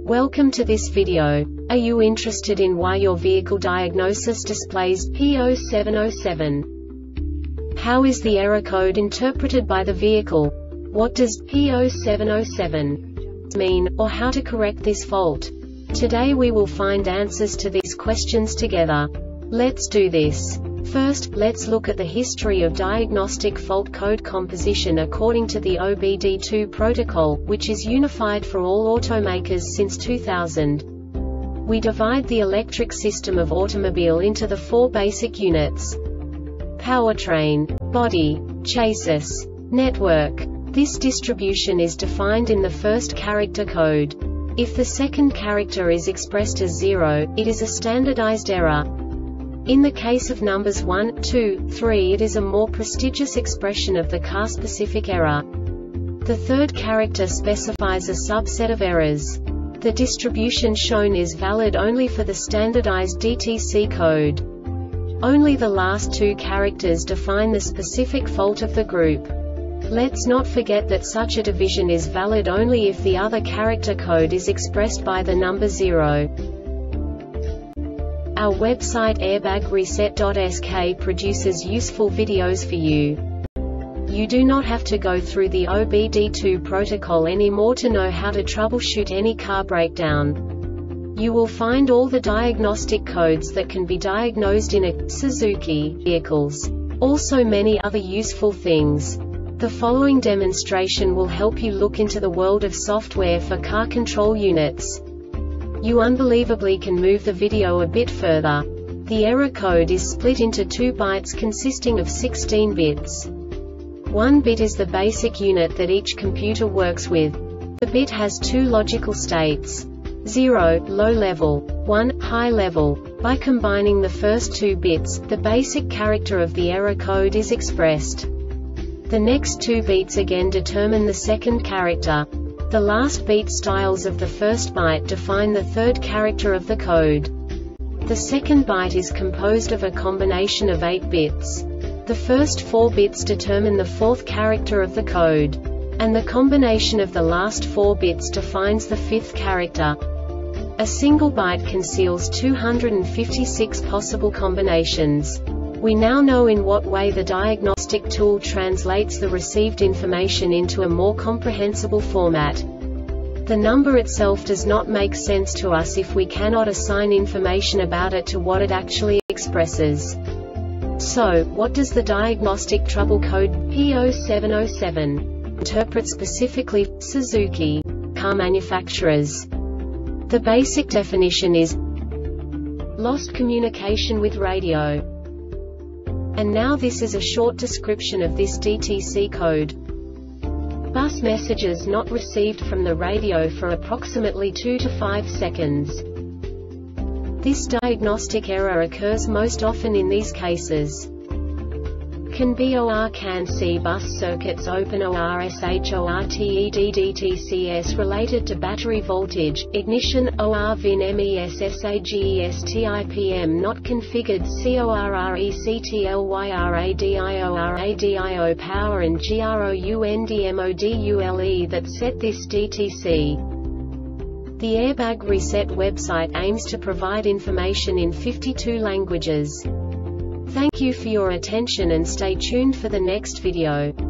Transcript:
Welcome to this video. Are you interested in why your vehicle diagnosis displays P0707? How is the error code interpreted by the vehicle? What does P0707 mean, or how to correct this fault? Today we will find answers to these questions together. Let's do this. First, let's look at the history of diagnostic fault code composition according to the OBD2 protocol, which is unified for all automakers since 2000. We divide the electric system of automobile into the four basic units: powertrain, body, chassis, network. This distribution is defined in the first character code. If the second character is expressed as 0, it is a standardized error. In the case of numbers 1, 2, 3, it is a more prestigious expression of the car-specific error. The third character specifies a subset of errors. The distribution shown is valid only for the standardized DTC code. Only the last two characters define the specific fault of the group. Let's not forget that such a division is valid only if the other character code is expressed by the number 0. Our website airbagreset.sk produces useful videos for you. You do not have to go through the OBD2 protocol anymore to know how to troubleshoot any car breakdown. You will find all the diagnostic codes that can be diagnosed in a Suzuki vehicles. Also many other useful things. The following demonstration will help you look into the world of software for car control units. You unbelievably can move the video a bit further. The error code is split into 2 bytes consisting of 16 bits. 1 bit is the basic unit that each computer works with. The bit has 2 logical states: 0, low level, 1, high level. By combining the first 2 bits, the basic character of the error code is expressed. The next 2 beats again determine the second character. The last beat styles of the first byte define the third character of the code. The second byte is composed of a combination of 8 bits. The first 4 bits determine the fourth character of the code. And the combination of the last 4 bits defines the fifth character. A single byte conceals 256 possible combinations. We now know in what way the diagnostic tool translates the received information into a more comprehensible format. The number itself does not make sense to us if we cannot assign information about it to what it actually expresses. So, what does the diagnostic trouble code P0707 interpret specifically for Suzuki car manufacturers? The basic definition is lost communication with radio. And now this is a short description of this DTC code. Bus messages not received from the radio for approximately 2 to 5 seconds. This diagnostic error occurs most often in these cases: can BOR can C bus circuits open OR SHORTEDDTCS related to battery voltage, ignition, OR VIN MES SAGESTIPM not configured CORRECTLYRADIORADIO power and GROUNDMODULE that set this DTC. The Airbag Reset website aims to provide information in 52 languages. Thank you for your attention and stay tuned for the next video.